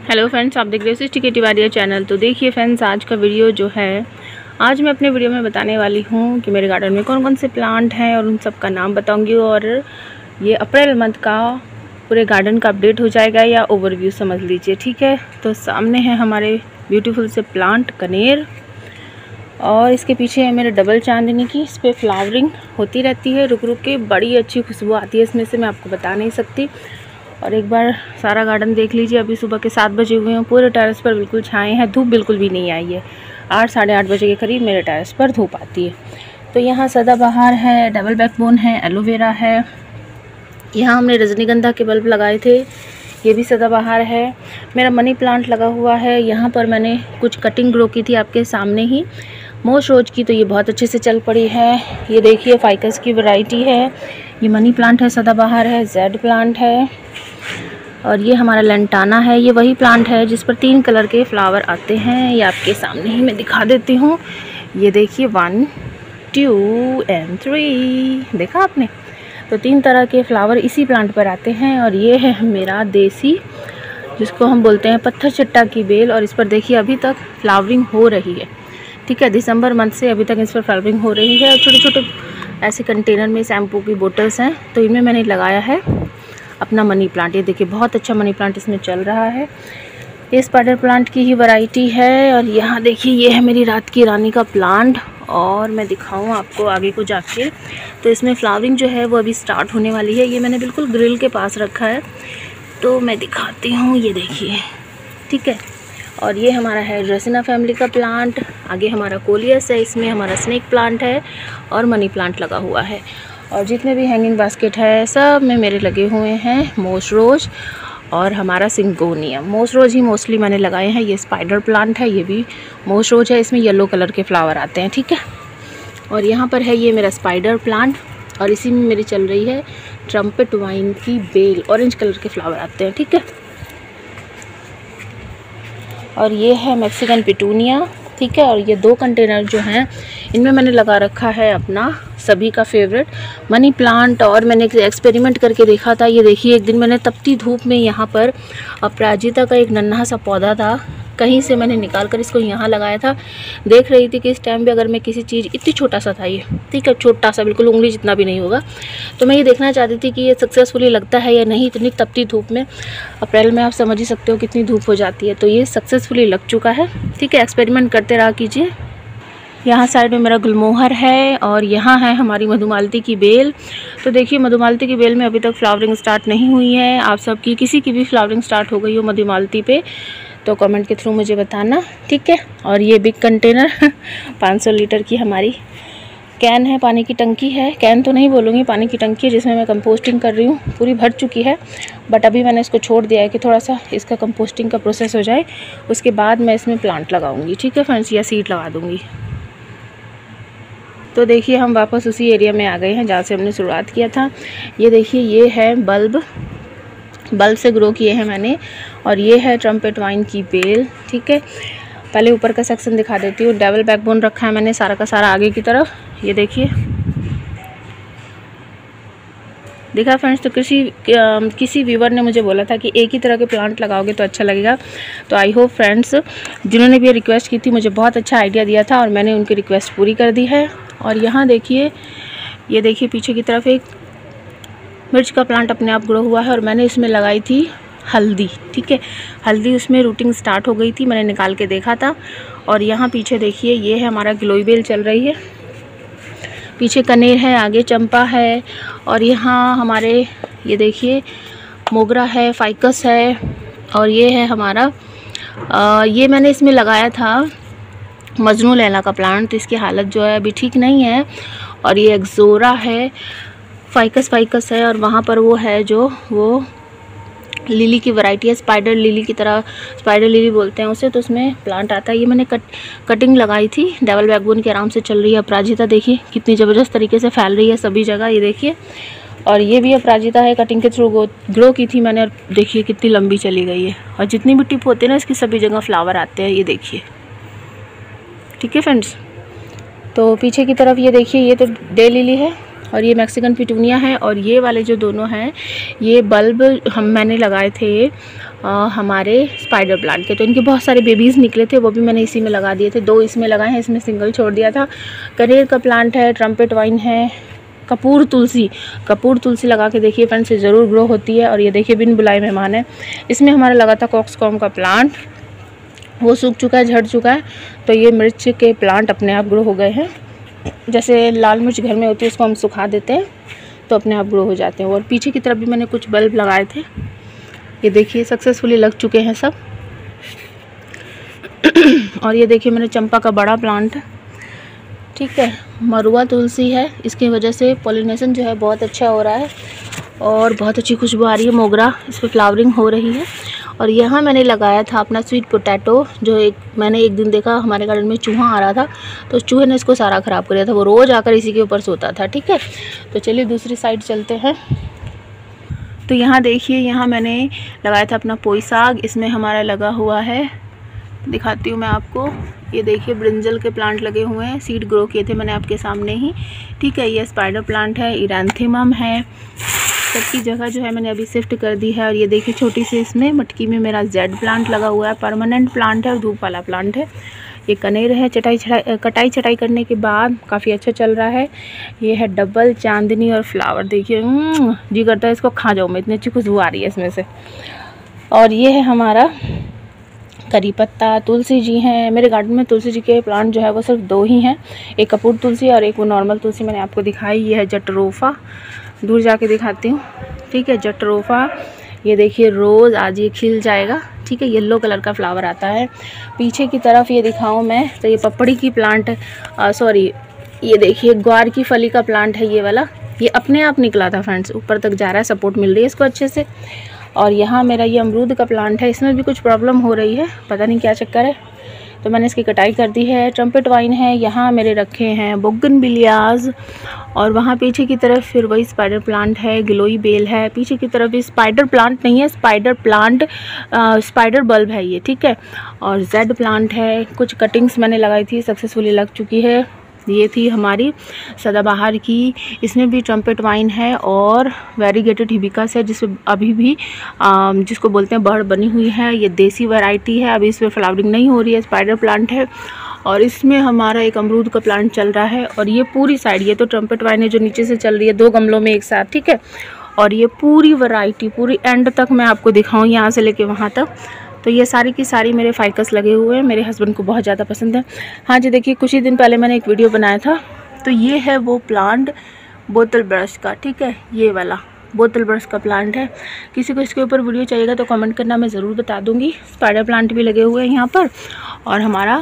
Hello friends, आप देख रहे हो सृष्टि के तिवारी चैनल। तो देखिए फ्रेंड्स, आज का वीडियो जो है, आज मैं अपने वीडियो में बताने वाली हूँ कि मेरे गार्डन में कौन कौन से प्लांट हैं और उन सब का नाम बताऊँगी। और ये अप्रैल मंथ का पूरे गार्डन का अपडेट हो जाएगा या ओवरव्यू समझ लीजिए, ठीक है। तो सामने है हमारे ब्यूटीफुल से प्लांट कनेर, और इसके पीछे है मेरे डबल चांदनी की। इस पर फ्लावरिंग होती रहती है रुक रुक के, बड़ी अच्छी खुशबू आती है इसमें से, मैं आपको बता नहीं सकती। और एक बार सारा गार्डन देख लीजिए। अभी सुबह के 7 बजे हुए हैं, पूरे टेरेस पर बिल्कुल छाए हैं, धूप बिल्कुल भी नहीं आई है। 8 साढ़े 8 बजे के करीब मेरे टेरेस पर धूप आती है। तो यहाँ सदाबहार है, डबल बैकबोन है, एलोवेरा है। यहाँ हमने रजनीगंधा के बल्ब लगाए थे, ये भी सदाबहार है। मेरा मनी प्लांट लगा हुआ है। यहाँ पर मैंने कुछ कटिंग ग्रो की थी आपके सामने ही, मोस्ट रोज की, तो ये बहुत अच्छे से चल पड़ी है। ये देखिए फाइकस की वैरायटी है। ये मनी प्लांट है, सदाबहार है, जेड प्लांट है। और ये हमारा लेंटाना है। ये वही प्लांट है जिस पर 3 कलर के फ्लावर आते हैं। ये आपके सामने ही मैं दिखा देती हूँ। ये देखिए 1 2 and 3, देखा आपने। तो 3 तरह के फ्लावर इसी प्लांट पर आते हैं। और ये है मेरा देसी, जिसको हम बोलते हैं पत्थर चट्टा की बेल। और इस पर देखिए अभी तक फ्लावरिंग हो रही है, ठीक है। दिसंबर मंथ से अभी तक इस पर फ्लावरिंग हो रही है। और छोटे छोटे ऐसे कंटेनर में शैम्पू की बोतल्स हैं, तो इनमें मैंने लगाया है अपना मनी प्लांट। ये देखिए बहुत अच्छा मनी प्लांट इसमें चल रहा है। ये स्पाइडर प्लांट की ही वैरायटी है। और यहाँ देखिए ये है मेरी रात की रानी का प्लांट। और मैं दिखाऊँ आपको आगे को जाके, तो इसमें फ्लावरिंग जो है वो अभी स्टार्ट होने वाली है। ये मैंने बिल्कुल ग्रिल के पास रखा है, तो मैं दिखाती हूँ। ये देखिए, ठीक है। और ये हमारा है ड्रेसिना फैमिली का प्लांट। आगे हमारा कोलियस है, इसमें हमारा स्नेक प्लांट है और मनी प्लांट लगा हुआ है। और जितने भी हैंगिंग बास्केट है सब में मेरे लगे हुए हैं मोस्ट रोज और हमारा सिंगोनियम। मोस्ट रोज ही मोस्टली मैंने लगाए हैं। ये स्पाइडर प्लांट है, ये भी मोस्ट रोज है, इसमें येलो कलर के फ्लावर आते हैं, ठीक है। और यहाँ पर है ये मेरा स्पाइडर प्लांट, और इसी में मेरी चल रही है ट्रम्पेट वाइन की बेल, ऑरेंज कलर के फ्लावर आते हैं, ठीक है। और ये है मैक्सिकन पिटूनिया, ठीक है। और ये 2 कंटेनर जो हैं, इनमें मैंने लगा रखा है अपना सभी का फेवरेट मनी प्लांट। और मैंने एक एक्सपेरिमेंट करके देखा था। ये देखिए, एक दिन मैंने तपती धूप में यहाँ पर अपराजिता का एक नन्हा सा पौधा था, कहीं से मैंने निकाल कर इसको यहाँ लगाया था। देख रही थी कि इस टाइम पे अगर मैं किसी चीज़, इतनी छोटा सा था ये, ठीक है, छोटा सा, बिल्कुल उंगली जितना भी नहीं होगा। तो मैं ये देखना चाहती थी कि ये सक्सेसफुली लगता है या नहीं। इतनी तपती धूप में, अप्रैल में आप समझ ही सकते हो कितनी धूप हो जाती है। तो ये सक्सेसफुली लग चुका है, ठीक है। एक्सपेरिमेंट करते रहा कीजिए। यहाँ साइड में मेरा गुलमोहर है, और यहाँ है हमारी मधुमालती की बेल। तो देखिए मधुमालती की बेल में अभी तक फ्लावरिंग स्टार्ट नहीं हुई है। आप सबकी किसी की भी फ्लावरिंग स्टार्ट हो गई हो मधुमालती पे, तो कमेंट के थ्रू मुझे बताना, ठीक है। और ये बिग कंटेनर 500 लीटर की हमारी कैन है, पानी की टंकी है। कैन तो नहीं बोलूँगी, पानी की टंकी है, जिसमें मैं कंपोस्टिंग कर रही हूँ। पूरी भर चुकी है, बट अभी मैंने इसको छोड़ दिया है कि थोड़ा सा इसका कंपोस्टिंग का प्रोसेस हो जाए, उसके बाद मैं इसमें प्लांट लगाऊंगी, ठीक है फ्रेंड्स, या सीड लगा दूँगी। तो देखिए हम वापस उसी एरिया में आ गए हैं जहाँ से हमने शुरुआत किया था। ये देखिए ये है बल्ब से ग्रो किए हैं मैंने। और ये है ट्रम्पेट वाइन की बेल, ठीक है। पहले ऊपर का सेक्शन दिखा देती हूँ। डबल बैकबोन रखा है मैंने सारा का सारा आगे की तरफ, ये देखिए, देखा फ्रेंड्स। तो किसी व्यूवर ने मुझे बोला था कि एक ही तरह के प्लांट लगाओगे तो अच्छा लगेगा। तो आई होप फ्रेंड्स, जिन्होंने भी ये रिक्वेस्ट की थी, मुझे बहुत अच्छा आइडिया दिया था और मैंने उनकी रिक्वेस्ट पूरी कर दी है। और यहाँ देखिए, ये देखिए पीछे की तरफ एक मिर्च का प्लांट अपने आप ग्रो हुआ है, और मैंने इसमें लगाई थी हल्दी, ठीक है। हल्दी उसमें रूटिंग स्टार्ट हो गई थी, मैंने निकाल के देखा था। और यहाँ पीछे देखिए ये है हमारा गिलोय बेल चल रही है, पीछे कनेर है, आगे चंपा है। और यहाँ हमारे ये देखिए मोगरा है, फाइकस है। और ये है हमारा ये मैंने इसमें लगाया था मजनू लैला का प्लांट, तो इसकी हालत जो है अभी ठीक नहीं है। और ये एक्सोरा है, फाइकस है। और वहाँ पर वो है जो वो लिली की वैरायटी है, स्पाइडर लिली की तरह, स्पाइडर लिली बोलते हैं उसे, तो उसमें प्लांट आता है। ये मैंने कटिंग लगाई थी, डबल बैकबोन की, आराम से चल रही है। अपराजिता देखिए कितनी ज़बरदस्त तरीके से फैल रही है सभी जगह, ये देखिए। और ये भी अपराजिता है, कटिंग के थ्रू ग्रो की थी मैंने, और देखिए कितनी लंबी चली गई है। और जितनी भी टिप होती है ना, इसकी सभी जगह फ्लावर आते हैं, ये देखिए, ठीक है फ्रेंड्स। तो पीछे की तरफ ये देखिए, ये तो डे लिली है, और ये मैक्सिकन पिटूनिया है। और ये वाले जो दोनों हैं, ये बल्ब मैंने लगाए थे हमारे स्पाइडर प्लांट के। तो इनके बहुत सारे बेबीज़ निकले थे, वो भी मैंने इसी में लगा दिए थे। 2 इसमें लगाए हैं, इसमें सिंगल छोड़ दिया था। कनेर का प्लांट है, ट्रम्पेट वाइन है, कपूर तुलसी लगा के देखिए फ्रेंड्स, ये ज़रूर ग्रो होती है। और ये देखिए बिन बुलाए मेहमान है। इसमें हमारा लगा था कॉक्सकॉम का प्लांट, वो सूख चुका है, झड़ चुका है। तो ये मिर्च के प्लांट अपने आप ग्रो हो गए हैं। जैसे लाल मिर्च घर में होती है, उसको हम सुखा देते हैं तो अपने आप ग्रो हो जाते हैं। और पीछे की तरफ भी मैंने कुछ बल्ब लगाए थे, ये देखिए सक्सेसफुली लग चुके हैं सब। और ये देखिए मैंने चंपा का बड़ा प्लांट है, ठीक है। मरुआ तुलसी है, इसकी वजह से पॉलिनेशन जो है बहुत अच्छा हो रहा है और बहुत अच्छी खुशबू आ रही है। मोगरा, इस पर फ्लावरिंग हो रही है। और यहाँ मैंने लगाया था अपना स्वीट पोटैटो, जो मैंने एक दिन देखा हमारे गार्डन में चूहा आ रहा था, तो चूहे ने इसको सारा ख़राब कर दिया था। वो रोज़ आकर इसी के ऊपर सोता था, ठीक है। तो चलिए दूसरी साइड चलते हैं। तो यहाँ देखिए, यहाँ मैंने लगाया था अपना पोई साग, इसमें हमारा लगा हुआ है, दिखाती हूँ मैं आपको। ये देखिए ब्रिंजल के प्लांट लगे हुए हैं, सीड ग्रो किए थे मैंने आपके सामने ही, ठीक है। ये स्पाइडर प्लांट है, इरैंथेमम है। सबकी जगह जो है मैंने अभी शिफ्ट कर दी है। और ये देखिए छोटी सी इसमें मटकी में मेरा जेड प्लांट लगा हुआ है, परमानेंट प्लांट है और धूप वाला प्लांट है। ये कनेर है, कटाई छटाई करने के बाद काफ़ी अच्छा चल रहा है। ये है डबल चांदनी और फ्लावर, देखिए जी करता है इसको खा जाऊँ मैं, इतनी अच्छी खुशबू आ रही है इसमें से। और ये है हमारा करी पत्ता। तुलसी जी हैं मेरे गार्डन में, तुलसी जी के प्लांट जो है वो सिर्फ 2 ही हैं, एक कपूर तुलसी और एक वो नॉर्मल तुलसी मैंने आपको दिखाई। ये है जटरोफा, दूर जाके दिखाती हूँ, ठीक है। जटरोफा, ये देखिए रोज़ आज ये खिल जाएगा, ठीक है। येलो कलर का फ्लावर आता है। पीछे की तरफ ये दिखाऊँ मैं तो ये पपड़ी की प्लांट, सॉरी ये देखिए ग्वार की फली का प्लांट है ये वाला। ये अपने आप निकला था फ्रेंड्स, ऊपर तक जा रहा है, सपोर्ट मिल रही है इसको अच्छे से। और यहाँ मेरा ये अमरूद का प्लांट है, इसमें भी कुछ प्रॉब्लम हो रही है, पता नहीं क्या चक्कर है, तो मैंने इसकी कटाई कर दी है। ट्रम्पेट वाइन है, यहाँ मेरे रखे हैं बोगनविलियाज। और वहाँ पीछे की तरफ फिर वही स्पाइडर प्लांट है, गिलोई बेल है। पीछे की तरफ भी स्पाइडर प्लांट नहीं है, स्पाइडर प्लांट स्पाइडर बल्ब है ये, ठीक है। और जेड प्लांट है, कुछ कटिंग्स मैंने लगाई थी, सक्सेसफुली लग चुकी है। ये थी हमारी सदाबहार की, इसमें भी ट्रम्पेट वाइन है और वेरीगेटेड हिबिस्कस है, जिसमें अभी भी जिसको बोलते हैं बड़ बनी हुई है। ये देसी वैरायटी है, अभी इस पर फ्लावरिंग नहीं हो रही है, स्पाइडर प्लांट है। और इसमें हमारा एक अमरूद का प्लांट चल रहा है। और ये पूरी साइड, ये तो ट्रम्पेट वाइन है जो नीचे से चल रही है 2 गमलों में एक साथ, ठीक है। और ये पूरी वैरायटी पूरी एंड तक मैं आपको दिखाऊँ, यहाँ से लेके वहाँ तक। तो ये सारी की सारी मेरे फाइकस लगे हुए हैं, मेरे हस्बैंड को बहुत ज़्यादा पसंद है। हाँ जी, देखिए कुछ ही दिन पहले मैंने एक वीडियो बनाया था, तो ये है वो प्लांट बोतल ब्रश का, ठीक है। ये वाला बोतल ब्रश का प्लांट है। किसी को इसके ऊपर वीडियो चाहिएगा तो कमेंट करना, मैं ज़रूर बता दूँगी। स्पाइडर प्लांट भी लगे हुए हैं यहाँ पर। और हमारा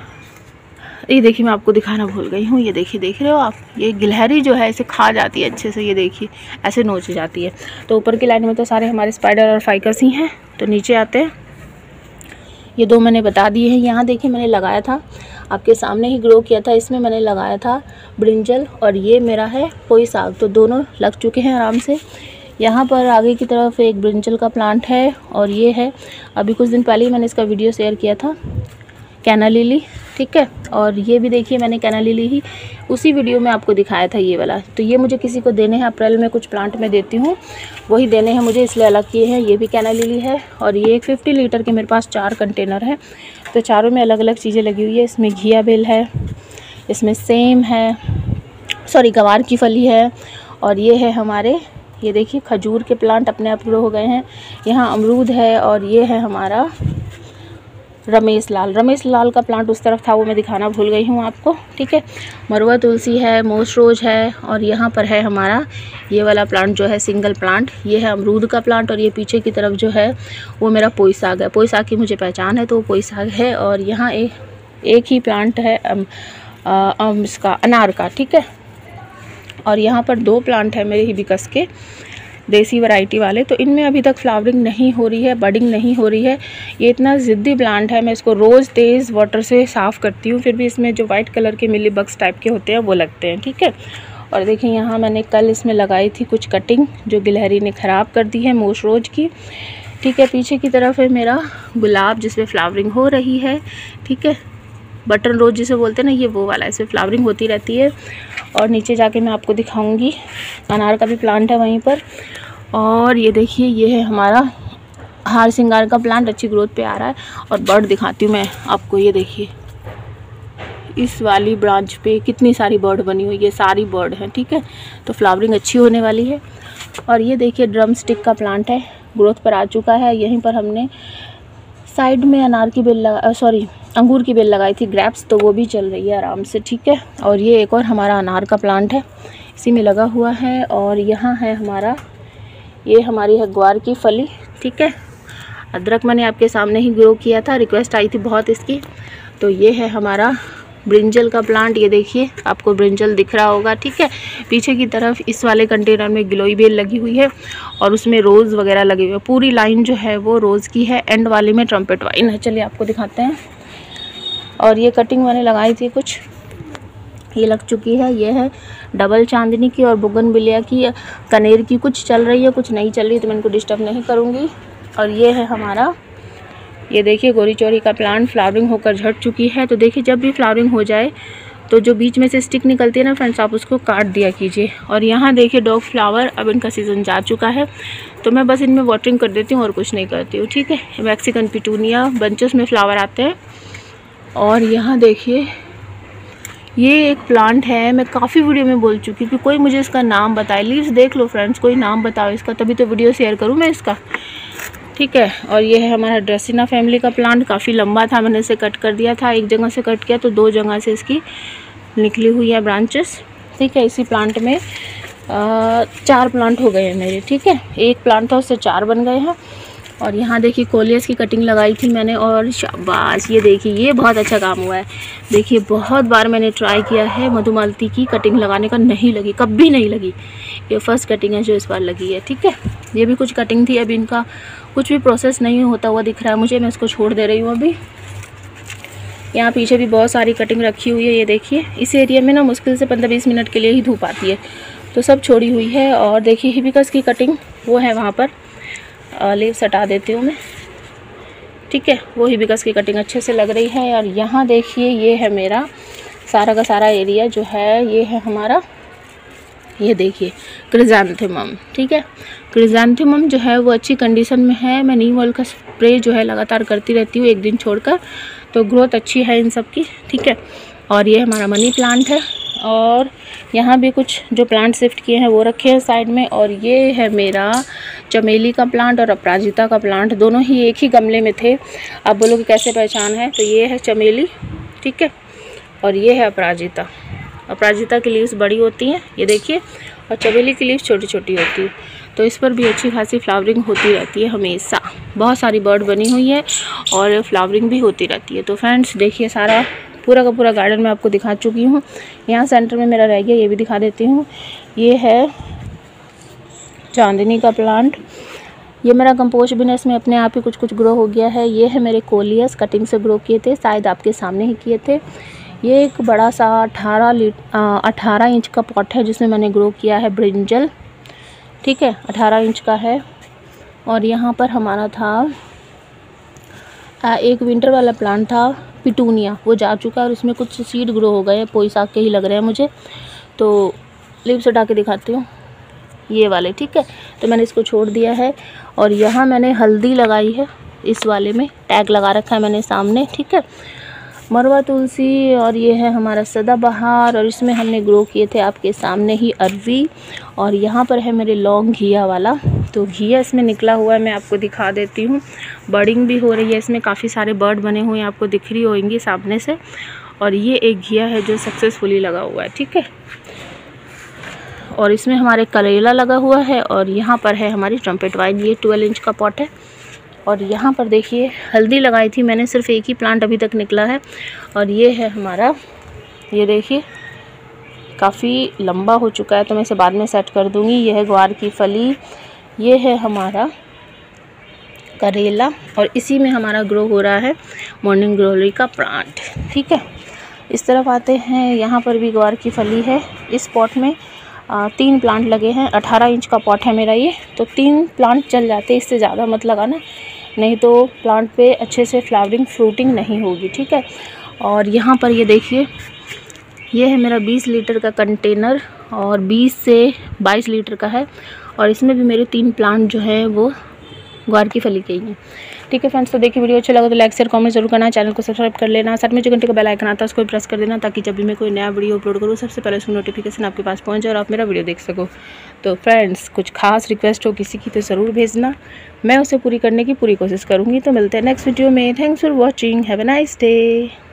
ये देखिए, मैं आपको दिखाना भूल गई हूँ, ये देखिए, देख रहे हो आप, ये गिलहरी जो है इसे खा जाती है अच्छे से, ये देखिए ऐसे नोच जाती है। तो ऊपर की लाइन में तो सारे हमारे स्पाइडर और फाइकस ही हैं। तो नीचे आते हैं, ये 2 मैंने बता दिए हैं। यहाँ देखिए मैंने लगाया था, आपके सामने ही ग्रो किया था, इसमें मैंने लगाया था ब्रिंजल और ये मेरा है पोई साग, तो दोनों लग चुके हैं आराम से। यहाँ पर आगे की तरफ एक ब्रिंजल का प्लांट है और ये है, अभी कुछ दिन पहले ही मैंने इसका वीडियो शेयर किया था, कैना लिली, ठीक है। और ये भी देखिए मैंने कैना लिली ही उसी वीडियो में आपको दिखाया था ये वाला। तो ये मुझे किसी को देने हैं, अप्रैल में कुछ प्लांट मैं देती हूँ, वही देने हैं मुझे, इसलिए अलग किए हैं। ये भी कैना लिली है और ये एक 50 लीटर के मेरे पास 4 कंटेनर है, तो चारों में अलग अलग चीज़ें लगी हुई है। इसमें घिया बेल है, इसमें सेम है, सॉरी गवार की फली है। और ये है हमारे, ये देखिए खजूर के प्लांट अपने आप ग्रो हो गए हैं। यहाँ अमरूद है और ये है हमारा रमेश लाल का प्लांट उस तरफ था, वो मैं दिखाना भूल गई हूँ आपको, ठीक है। मरुआ तुलसी है, मोस रोज है। और यहाँ पर है हमारा ये वाला प्लांट जो है सिंगल प्लांट, ये है अमरूद का प्लांट। और ये पीछे की तरफ जो है वो मेरा पोई साग है, पोई साग की मुझे पहचान है तो वो पोई साग है। और यहाँ एक ही प्लांट है इसका अनार का, ठीक है। और यहाँ पर 2 प्लांट है मेरे हिबिस्कस के, देसी वैरायटी वाले। तो इनमें अभी तक फ्लावरिंग नहीं हो रही है, बडिंग नहीं हो रही है। ये इतना ज़िद्दी प्लांट है, मैं इसको रोज़ तेज़ वाटर से साफ़ करती हूँ, फिर भी इसमें जो वाइट कलर के मिली बग्स टाइप के होते हैं वो लगते हैं, ठीक है। और देखिए यहाँ मैंने कल इसमें लगाई थी कुछ कटिंग जो गिलहरी ने ख़राब कर दी है, मोस रोज की, ठीक है। पीछे की तरफ है मेरा गुलाब जिसमें फ्लावरिंग हो रही है, ठीक है। बटन रोज जिसे बोलते हैं ना, ये वो वाला, इसमें फ्लावरिंग होती रहती है। और नीचे जाके मैं आपको दिखाऊंगी, अनार का भी प्लांट है वहीं पर। और ये देखिए ये है हमारा हार श्रृंगार का प्लांट अच्छी ग्रोथ पे आ रहा है। और बर्ड दिखाती हूँ मैं आपको, ये देखिए इस वाली ब्रांच पे कितनी सारी बर्ड बनी हुई है, ये सारी बर्ड हैं, ठीक है। तो फ्लावरिंग अच्छी होने वाली है। और ये देखिए ड्रम स्टिक का प्लांट है, ग्रोथ पर आ चुका है। यहीं पर हमने साइड में अंगूर की बेल लगाई थी ग्रैप्स, तो वो भी चल रही है आराम से, ठीक है। और ये एक और हमारा अनार का प्लांट है, इसी में लगा हुआ है। और यहाँ है ये हमारी है ग्वार की फली, ठीक है। अदरक मैंने आपके सामने ही ग्रो किया था, रिक्वेस्ट आई थी बहुत इसकी। तो ये है हमारा ब्रिंजल का प्लांट, ये देखिए आपको ब्रिंजल दिख रहा होगा, ठीक है। पीछे की तरफ इस वाले कंटेनर में गिलोई बेल लगी हुई है और उसमें रोज़ वगैरह लगे हुए हैं। पूरी लाइन जो है वो रोज़ की है, एंड वाले में ट्रम्पेट वाइन है। चलिए आपको दिखाते हैं। और ये कटिंग मैंने लगाई थी कुछ, ये लग चुकी है। ये है डबल चांदनी की और बोगनविलिया की, कनेर की कुछ चल रही है, कुछ नहीं चल रही, तो मैं इनको डिस्टर्ब नहीं करूँगी। और ये है हमारा, ये देखिए गोरी चोरी का प्लांट, फ्लावरिंग होकर झड़ चुकी है। तो देखिए जब भी फ्लावरिंग हो जाए तो जो बीच में से स्टिक निकलती है ना फ्रेंड्स, आप उसको काट दिया कीजिए। और यहाँ देखिए डॉग फ्लावर, अब इनका सीज़न जा चुका है, तो मैं बस इनमें वाटरिंग कर देती हूँ और कुछ नहीं करती हूँ, ठीक है। मैक्सिकन पिटूनिया बंचेस में फ्लावर आते हैं। और यहाँ देखिए ये एक प्लांट है, मैं काफ़ी वीडियो में बोल चुकी हूँ कि कोई मुझे इसका नाम बताए। लीव्स देख लो फ्रेंड्स, कोई नाम बताओ इसका, तभी तो वीडियो शेयर करूँ मैं इसका, ठीक है। और ये है हमारा ड्रेसिना फैमिली का प्लांट, काफ़ी लंबा था, मैंने इसे कट कर दिया था। एक जगह से कट किया तो 2 जगह से इसकी निकली हुई है ब्रांचेस, ठीक है। इसी प्लांट में 4 प्लांट हो गए हैं मेरे, ठीक है। एक प्लांट था उससे 4 बन गए हैं। और यहाँ देखिए कोलियस की कटिंग लगाई थी मैंने, और शाबाश, ये देखिए ये बहुत अच्छा काम हुआ है। देखिए बहुत बार मैंने ट्राई किया है मधुमालती की कटिंग लगाने का, नहीं लगी, कभी नहीं लगी। ये फर्स्ट कटिंग है जो इस बार लगी है, ठीक है। ये भी कुछ कटिंग थी, अभी इनका कुछ भी प्रोसेस नहीं होता हुआ दिख रहा है मुझे, मैं इसको छोड़ दे रही हूँ अभी। यहाँ पीछे भी बहुत सारी कटिंग रखी हुई है, ये देखिए। इस एरिया में ना मुश्किल से 15-20 मिनट के लिए ही धूप आती है, तो सब छोड़ी हुई है। और देखिए हिबिस्कस की कटिंग वो है वहाँ पर, लीव्स हटा देती हूँ मैं, ठीक है। वो हिबिस्कस की कटिंग अच्छे से लग रही है। और यहाँ देखिए ये है मेरा सारा का सारा एरिया जो है, ये है हमारा, ये देखिए क्रिज़ैंथेमम, ठीक है। क्रिज़ैंथेमम जो है वो अच्छी कंडीशन में है। मैं नीम ऑयल का स्प्रे जो है लगातार करती रहती हूँ, एक दिन छोड़कर, तो ग्रोथ अच्छी है इन सब की, ठीक है। और ये हमारा मनी प्लांट है। और यहाँ भी कुछ जो प्लांट शिफ्ट किए हैं वो रखे हैं साइड में। और ये है मेरा चमेली का प्लांट और अपराजिता का प्लांट, दोनों ही एक ही गमले में थे। आप बोलोगे कैसे पहचान है, तो ये है चमेली, ठीक है। और ये है अपराजिता। अपराजिता की लीव्स बड़ी होती हैं, ये देखिए, और चमेली की लीव्स छोटी छोटी होती है। तो इस पर भी अच्छी खासी फ्लावरिंग होती रहती है हमेशा। बहुत सारी बर्ड बनी हुई है और फ्लावरिंग भी होती रहती है। तो फ्रेंड्स देखिए सारा पूरा का पूरा गार्डन मैं आपको दिखा चुकी हूँ। यहाँ सेंटर में मेरा रह गया, ये भी दिखा देती हूँ। ये है चांदनी का प्लांट, ये मेरा कंपोस्ट बिजनेस में अपने आप ही कुछ कुछ ग्रो हो गया है। ये है मेरे कोलियस, कटिंग से ग्रो किए थे, शायद आपके सामने ही किए थे। ये एक बड़ा सा 18 इंच का पॉट है जिसमें मैंने ग्रो किया है ब्रिंजल, ठीक है, 18 इंच का है। और यहाँ पर हमारा था एक विंटर वाला प्लांट था पिटूनिया, वो जा चुका है और उसमें कुछ सीड ग्रो हो गए, पोई साग के ही लग रहे हैं मुझे। तो लीव्स हटा के दिखाती हूँ, ये वाले, ठीक है। तो मैंने इसको छोड़ दिया है। और यहाँ मैंने हल्दी लगाई है, इस वाले में टैग लगा रखा है मैंने सामने, ठीक है। मरवा तुलसी, और ये है हमारा सदाबहार, और इसमें हमने ग्रो किए थे आपके सामने ही अरवी। और यहाँ पर है मेरे लॉन्ग घिया वाला, तो घिया इसमें निकला हुआ है, मैं आपको दिखा देती हूँ। बर्डिंग भी हो रही है, इसमें काफ़ी सारे बर्ड बने हुए हैं, आपको दिख रही होंगी सामने से। और ये एक घिया है जो सक्सेसफुली लगा हुआ है, ठीक है। और इसमें हमारे करेला लगा हुआ है। और यहाँ पर है हमारी ट्रम्पेट वाइन, ये 12 इंच का पॉट है। और यहाँ पर देखिए हल्दी लगाई थी मैंने, सिर्फ एक ही प्लांट अभी तक निकला है। और ये है हमारा, ये देखिए काफ़ी लंबा हो चुका है, तो मैं इसे बाद में सेट कर दूँगी। ये है ग्वार की फली, ये है हमारा करेला, और इसी में हमारा ग्रो हो रहा है मॉर्निंग ग्लोरी का प्लांट, ठीक है। इस तरफ आते हैं, यहाँ पर भी ग्वार की फली है। इस पॉट में 3 प्लांट लगे हैं, 18 इंच का पॉट है मेरा ये, तो 3 प्लांट चल जाते हैं, इससे ज़्यादा मत लगाना, नहीं तो प्लांट पे अच्छे से फ्लावरिंग फ्रूटिंग नहीं होगी, ठीक है। और यहाँ पर ये देखिए, ये है मेरा 20 लीटर का कंटेनर और 20 से 22 लीटर का है। और इसमें भी मेरे 3 प्लांट जो है वो ग्वार की फली के ही हैं। ठीक है फ्रेंड्स, तो देखिए वीडियो अच्छा लगा तो लाइक शेयर कमेंट जरूर करना, चैनल को सब्सक्राइब कर लेना, साथ में जो घंटे का बेल आइकन आता है उसको प्रेस कर देना, ताकि जब भी मैं कोई नया वीडियो अपलोड करूँ सबसे पहले उसकी नोटिफिकेशन आपके पास पहुँचे और आप मेरा वीडियो देख सको। तो फ्रेंड्स, कुछ खास रिक्वेस्ट हो किसी की तो ज़रूर भेजना, मैं उसे पूरी करने की पूरी कोशिश करूँगी। तो मिलते हैं नेक्स्ट वीडियो में। Thanks for watching, have a nice day.